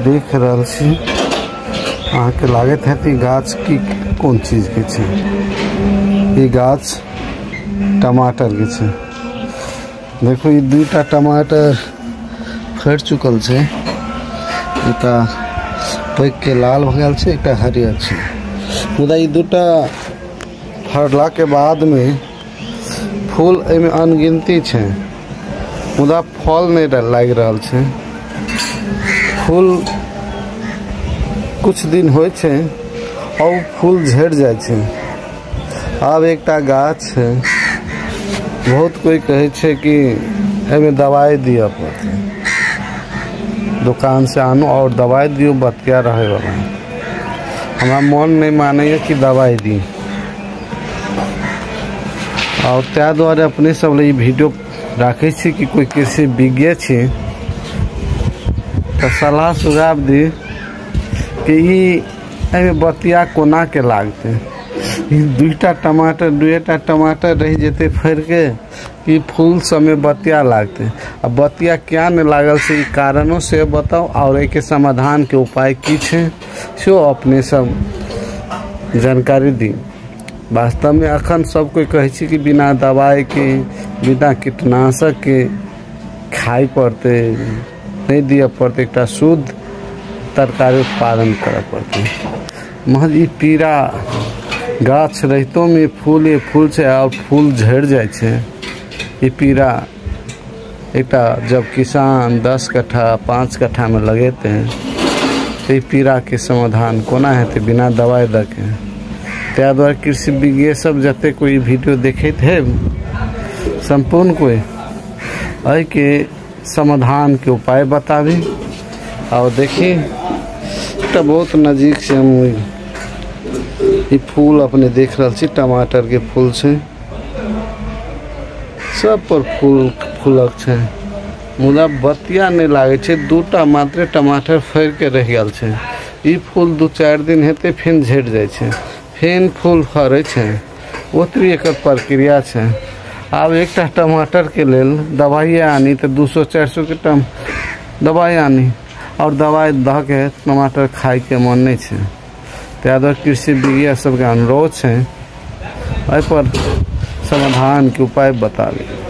देख रहा छी अहाँ के लागत है कि गाछ की कौन चीज के छे। ये गाछ टमाटर के छे। देखो ये दूटा टमाटर फट चुकल छे। एटा पक के लाल भ गेल छे, एकटा हरियर छे। मुदा ये दूटा फड़ला के बाद में फूल एमे अनगिनती छे, मुदा फल नहीं लाग रहल छे। फूल कुछ दिन होय छे और फूल झड़ जाए छे। अब एकटा गाछ है, बहुत कोई कहे छे कि एमे दवाई दिया पड़ते, दुकान से आनो और दवाई दियो बतिया रहे वाला। हमारा मन नहीं माने कि दवाई दी, और त्या द्वारे अपने सब ये वीडियो रखे छी कि कोई कृषि विज्ञ छे तो सलाह सुझाव दी कि एमे बतिया कोना के लागते। दुईटा टमाटर रह जेते फर के कि फूल सब में बतिया लागते। अब बतिया क्या नहीं लागल से कारणों से बताओ और एक समाधान के उपाय की छे सो अपने सब जानकारी दी। वास्तव में अखन सब कोई कहे छी कि बिना दवाई के बिना कीटनाशक के खाई पड़ते, नहीं दिया पड़ते, एक शुद्ध तरकारी उत्पादन करे पड़ते। महज ई पीरा गाछ रहितो में फूल छे और फूल झड़ जाए छे। ये पीरा एक जब किसान 10 कट्ठा 5 कट्ठा में लगेते हैं तो ये पीरा के समाधान कोना हेते बिना दवाई दके। त्या द्वारा कृषि विज्ञ सब जते कोई वीडियो देखते है संपूर्ण कोई आई के समाधान के उपाय बतावी। और देखिए तो बहुत नज़दीक से हम ये फूल अपने देख रहा छी, टमाटर के फूल से सब पर फूलक छे, मुदा बतिया नहीं लागे छे। दूटा मात्र टमाटर फर के रह गल छे। ये फूल 2-4 दिन हेते फिर झड़ जाए छे, फिर फूल फरे छे। ओतरी एक प्रक्रिया छे। अब एक टमाटर के लेल दवाई आनी तो 200-400 के दवाई आनी, और दवाई द के टमाटर खाए के मन नहीं छे। त्या द्वारा कृषि विज्ञ सबके अनुरोध है पर समाधान के उपाय बतावे।